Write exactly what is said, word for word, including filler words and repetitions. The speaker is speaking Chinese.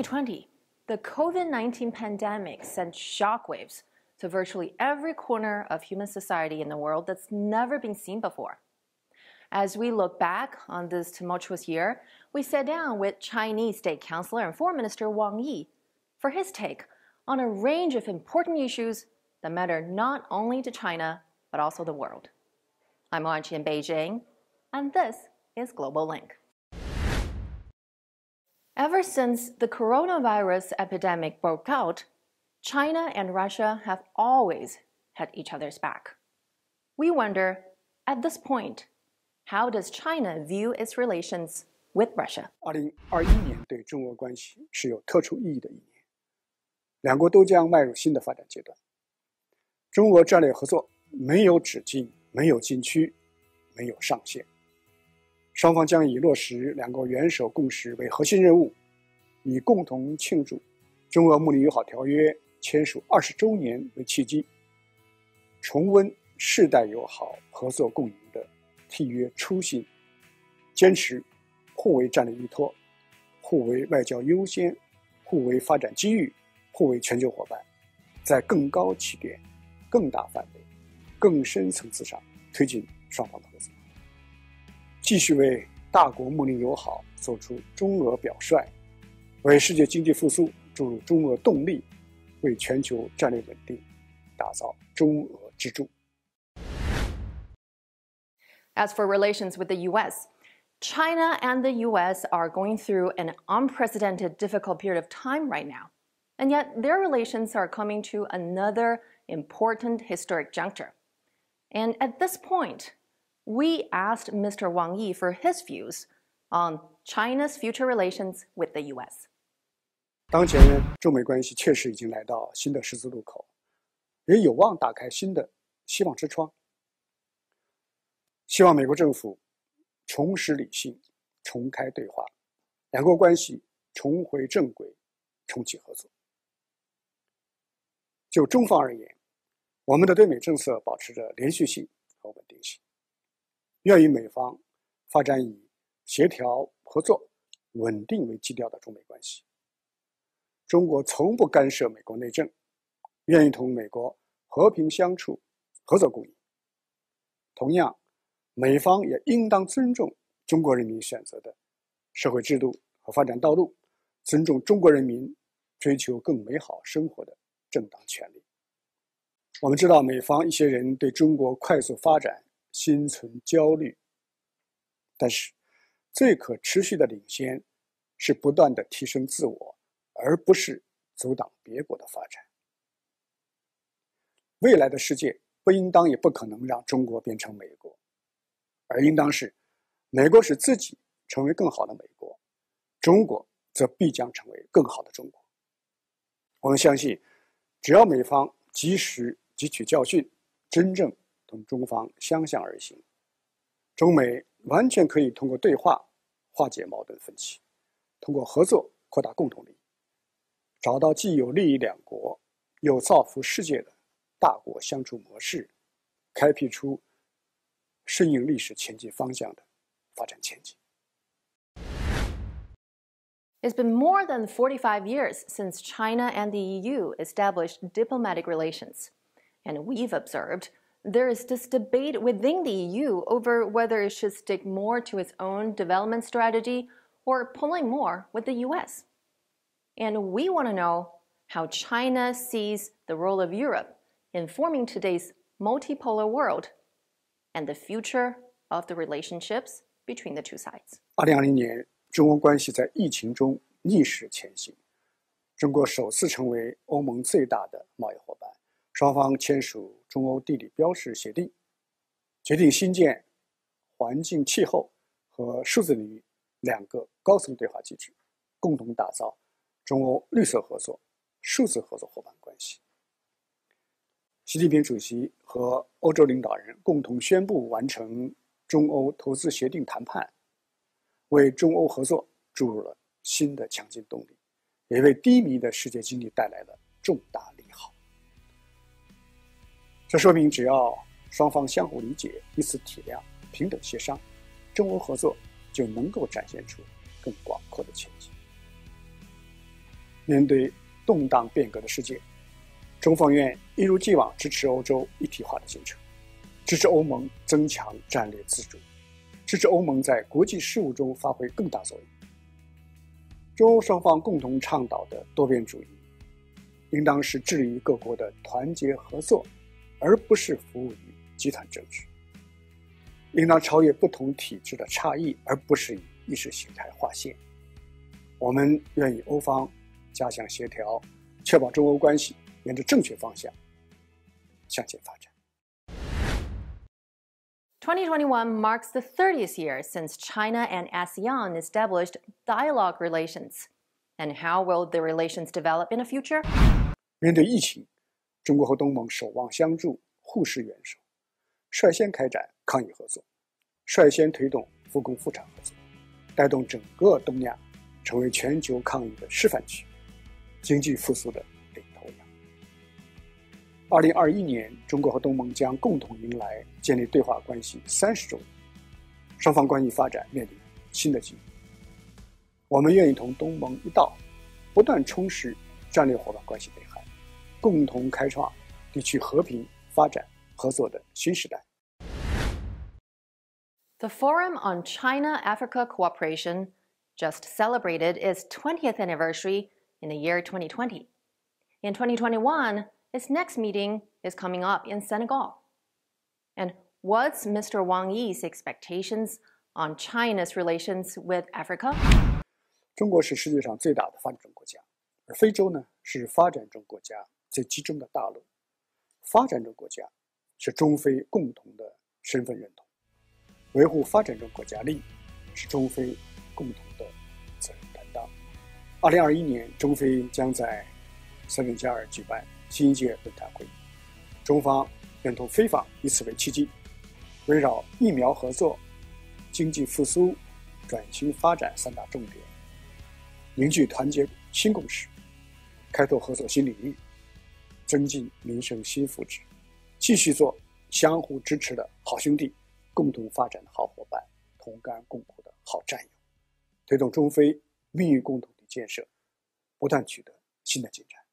twenty, the COVID nineteen pandemic sent shockwaves to virtually every corner of human society in the world that's never been seen before. As we look back on this tumultuous year, we sat down with Chinese State Councilor and Foreign Minister Wang Yi for his take on a range of important issues that matter not only to China, but also the world. I'm Wang Yi in Beijing, and this is GLOBALink. Ever since the coronavirus epidemic broke out, China and Russia have always had each other's back. We wonder, at this point, how does China view its relations with Russia? 二零二一年对中俄关系是有特殊意义的一年，两国都将迈入新的发展阶段。中俄战略合作没有止境，没有禁区，没有上限。双方将以落实两国元首共识为核心任务，以共同庆祝中俄睦邻友好条约签署二十周年为契机，重温世代友好合作共赢的缔约初心，坚持互为战略依托，互为外交优先，互为发展机遇，互为全球伙伴，在更高起点、更大范围、更深层次上推进双方的合作，继续为大国睦邻友好做出中俄表率，为世界经济复苏注入中俄动力，为全球战略稳定打造中俄支柱。 As for relations with the U S, China and the U S are going through an unprecedented difficult period of time right now. And yet their relations are coming to another important historic juncture. And at this point, we asked Mister Wang Yi for his views on China's future relations with the U S. 当前中美关系确实已经来到新的十字路口，也有望打开新的希望之窗。希望美国政府重拾理性，重开对话，两国关系重回正轨，重启合作。就中方而言，我们的对美政策保持着连续性和稳定性，愿与美方发展以协调、合作、稳定为基调的中美关系。中国从不干涉美国内政，愿意同美国和平相处、合作共赢。同样，美方也应当尊重中国人民选择的社会制度和发展道路，尊重中国人民追求更美好生活的正当权利。我们知道美方一些人对中国快速发展心存焦虑，但是最可持续的领先是不断的提升自我，而不是阻挡别国的发展。未来的世界不应当也不可能让中国变成美国，而应当是美国使自己成为更好的美国，中国则必将成为更好的中国。我们相信，只要美方及时汲取教训，真正同中方相向而行，中美完全可以通过对话化解矛盾分歧，通过合作扩大共同利益，找到既有利于两国又造福世界的大国相处模式，开辟出顺应历史前进方向的发展前景。 It's been more than forty-five years since China and the E U established diplomatic relations. And we've observed there is this debate within the E U over whether it should stick more to its own development strategy or pulling more with the U S. And we want to know how China sees the role of Europe in forming today's multipolar world and the future of the relationships between the two sides. 二零二零年，中欧关系在疫情中逆势前行，中国首次成为欧盟最大的贸易伙伴，双方签署中欧地理标识协定，决定新建环境、气候和数字领域两个高层对话机制，共同打造中欧绿色合作、数字合作伙伴关系。习近平主席和欧洲领导人共同宣布完成中欧投资协定谈判，为中欧合作注入了新的强劲动力，也为低迷的世界经济带来了重大利好。这说明，只要双方相互理解、彼此体谅、平等协商，中欧合作就能够展现出更广阔的前景。 面对动荡变革的世界，中方愿一如既往支持欧洲一体化的进程，支持欧盟增强战略自主，支持欧盟在国际事务中发挥更大作用。中欧双方共同倡导的多边主义，应当是致力于各国的团结合作，而不是服务于集团政治。应当超越不同体制的差异，而不是以意识形态划线。我们愿与欧方加强协调，确保中欧关系沿着正确方向向前发展。 twenty twenty-one marks the thirtieth year since China and ASEAN established dialogue relations. And how will the relations develop in the future? 面对疫情，中国和东盟守望相助，互施援手，率先开展抗疫合作，率先推动复工复产合作，带动整个东亚成为全球抗疫的示范区，经济复苏的领头羊。二零二一年，中国和东盟将共同迎来建立对话关系三十周年，双方关系发展面临新的机遇。我们愿意同东盟一道，不断充实战略伙伴关系内涵，共同开创地区和平发展合作的新时代。 The Forum on China-Africa Cooperation just celebrated its twentieth anniversary in the year twenty twenty. In twenty twenty-one, its next meeting is coming up in Senegal. And what's Mister Wang Yi's expectations on China's relations with Africa? 中国是世界上最大的发展中国家，而非洲呢是发展中国家最集中的大陆。发展中国家是中非共同的身份认同，维护发展中国家利益是中非共同的责任担当。二零二一年，中非将在塞内加尔举办新一届论坛会议，中方愿同非方以此为契机，围绕疫苗合作、经济复苏、转型发展三大重点，凝聚团结新共识，开拓合作新领域，增进民生新福祉，继续做相互支持的好兄弟，共同发展的好伙伴，同甘共苦的好战友，推动中非命运共同体建设不断取得新的进展。